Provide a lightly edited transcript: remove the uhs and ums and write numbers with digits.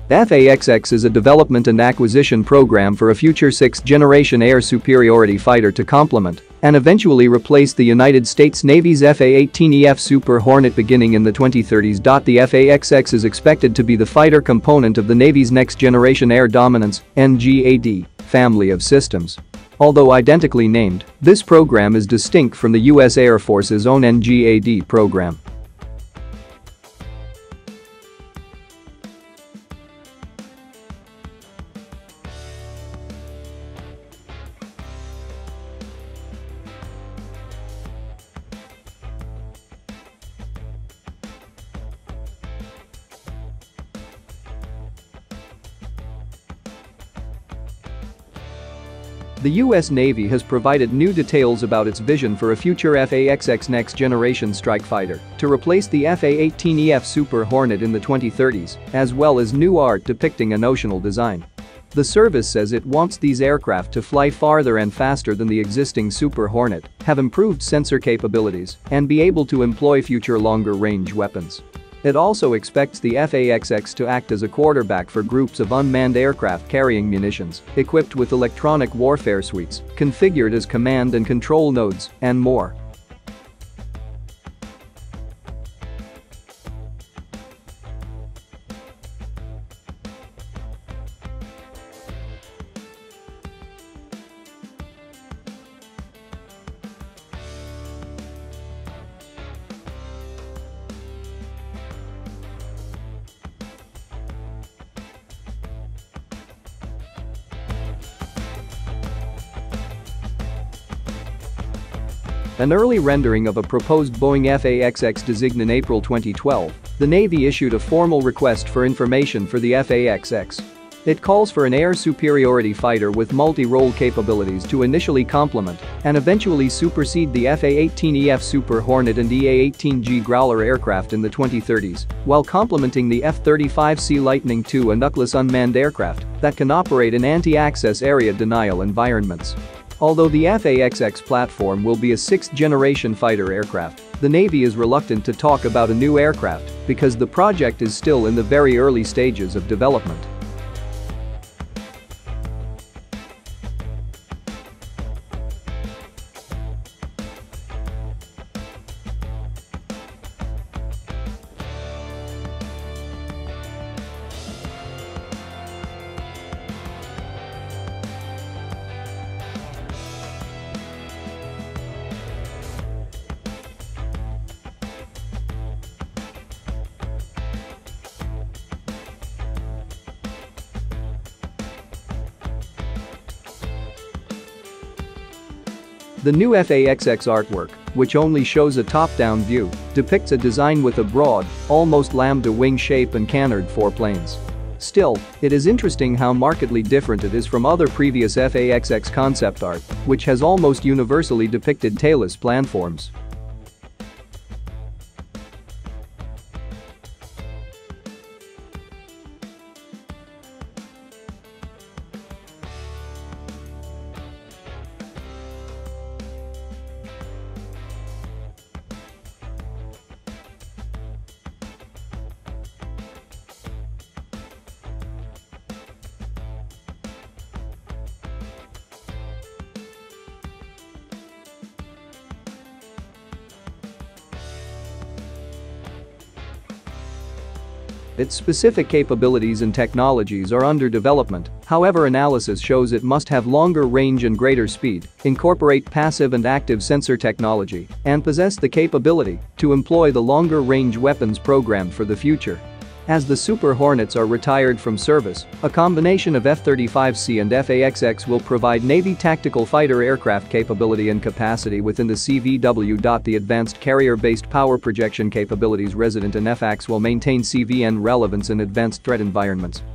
FAXX is a development and acquisition program for a future sixth-generation air superiority fighter to complement and eventually replace the United States Navy's A-18E Super Hornet beginning in the 2030s. The FAXX is expected to be the fighter component of the Navy's next-generation air dominance (NGAD) family of systems. Although identically named, this program is distinct from the U.S. Air Force's own NGAD program. The U.S. Navy has provided new details about its vision for a future FAXX next-generation strike fighter to replace the A-18E Super Hornet in the 2030s, as well as new art depicting a notional design. The service says it wants these aircraft to fly farther and faster than the existing Super Hornet, have improved sensor capabilities, and be able to employ future longer-range weapons. It also expects the FAXX to act as a quarterback for groups of unmanned aircraft carrying munitions, equipped with electronic warfare suites, configured as command and control nodes, and more. An early rendering of a proposed Boeing FAXX designed in April 2012, the Navy issued a formal request for information for the FAXX. It calls for an air superiority fighter with multi-role capabilities to initially complement and eventually supersede the F-A-18E Super Hornet and A-18G Growler aircraft in the 2030s, while complementing the F-35C Lightning II, a nucleus unmanned aircraft that can operate in anti-access area denial environments. Although the FAXX platform will be a sixth-generation fighter aircraft, the Navy is reluctant to talk about a new aircraft because the project is still in the very early stages of development. The new FAXX artwork, which only shows a top-down view, depicts a design with a broad, almost lambda wing shape and canard foreplanes. Still, it is interesting how markedly different it is from other previous FAXX concept art, which has almost universally depicted tailless planforms. Its specific capabilities and technologies are under development, however analysis shows it must have longer range and greater speed, incorporate passive and active sensor technology, and possess the capability to employ the longer range weapons programmed for the future. As the Super Hornets are retired from service, a combination of F-35C and FAXX will provide Navy tactical fighter aircraft capability and capacity within the CVW. The advanced carrier-based power projection capabilities resident in FAX will maintain CVN relevance in advanced threat environments.